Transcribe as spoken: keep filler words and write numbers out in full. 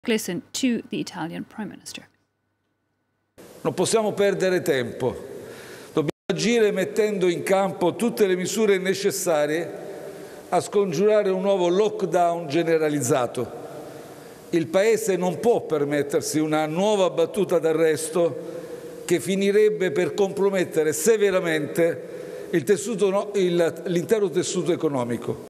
Gleeson to the Italian Prime Minister. Non possiamo perdere tempo. Dobbiamo agire mettendo in campo tutte le misure necessarie a scongiurare un nuovo lockdown generalizzato. Il Paese non può permettersi una nuova battuta d'arresto che finirebbe per compromettere severamente l'intero tessuto economico.